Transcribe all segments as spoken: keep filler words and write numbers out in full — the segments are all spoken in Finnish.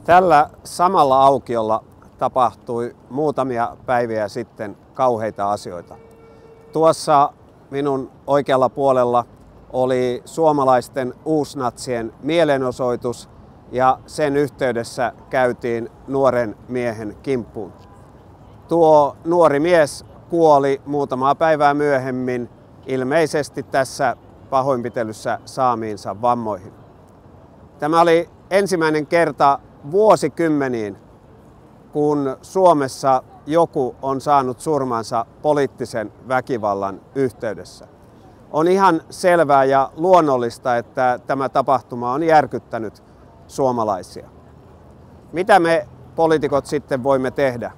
Tällä samalla aukiolla tapahtui muutamia päiviä sitten kauheita asioita. Tuossa minun oikealla puolella oli suomalaisten uusnatsien mielenosoitus ja sen yhteydessä käytiin nuoren miehen kimppuun. Tuo nuori mies kuoli muutamaa päivää myöhemmin ilmeisesti tässä pahoinpitelyssä saamiinsa vammoihin. Tämä oli ensimmäinen kerta vuosikymmeniin, kun Suomessa joku on saanut surmansa poliittisen väkivallan yhteydessä. On ihan selvää ja luonnollista, että tämä tapahtuma on järkyttänyt suomalaisia. Mitä me poliitikot sitten voimme tehdä?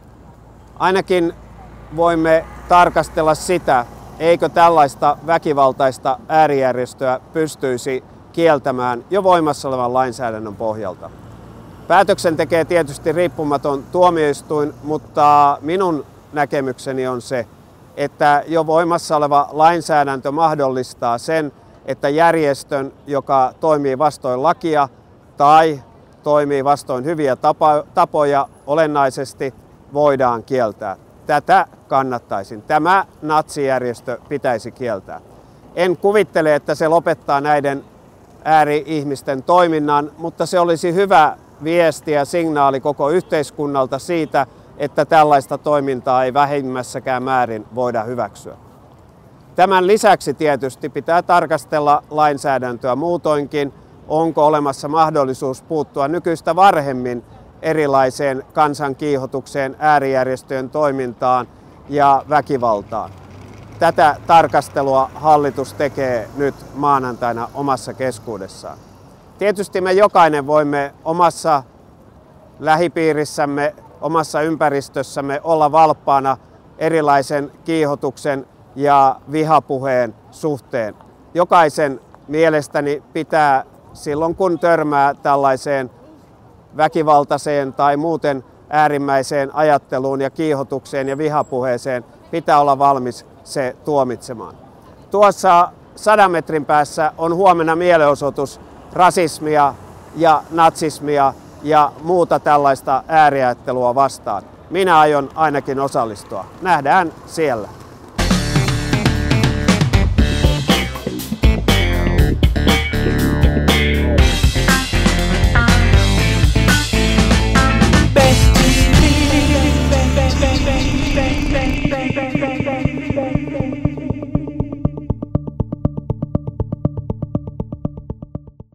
Ainakin voimme tarkastella sitä, eikö tällaista väkivaltaista äärijärjestöä pystyisi kieltämään jo voimassa olevan lainsäädännön pohjalta. Päätöksen tekee tietysti riippumaton tuomioistuin, mutta minun näkemykseni on se, että jo voimassa oleva lainsäädäntö mahdollistaa sen, että järjestön, joka toimii vastoin lakia tai toimii vastoin hyviä tapoja, olennaisesti voidaan kieltää. Tätä kannattaisin. Tämä natsijärjestö pitäisi kieltää. En kuvittele, että se lopettaa näiden ääri-ihmisten toiminnan, mutta se olisi hyvä viesti ja signaali koko yhteiskunnalta siitä, että tällaista toimintaa ei vähimmässäkään määrin voida hyväksyä. Tämän lisäksi tietysti pitää tarkastella lainsäädäntöä muutoinkin, onko olemassa mahdollisuus puuttua nykyistä varhemmin erilaiseen kansankiihotukseen, äärijärjestöjen toimintaan ja väkivaltaan. Tätä tarkastelua hallitus tekee nyt maanantaina omassa keskuudessaan. Tietysti me jokainen voimme omassa lähipiirissämme, omassa ympäristössämme olla valppaana erilaisen kiihotuksen ja vihapuheen suhteen. Jokaisen mielestäni pitää silloin, kun törmää tällaiseen väkivaltaiseen tai muuten äärimmäiseen ajatteluun ja kiihotukseen ja vihapuheeseen, pitää olla valmis se tuomitsemaan. Tuossa sadan metrin päässä on huomenna mielenosoitus rasismia ja natsismia ja muuta tällaista ääriajattelua vastaan. Minä aion ainakin osallistua. Nähdään siellä.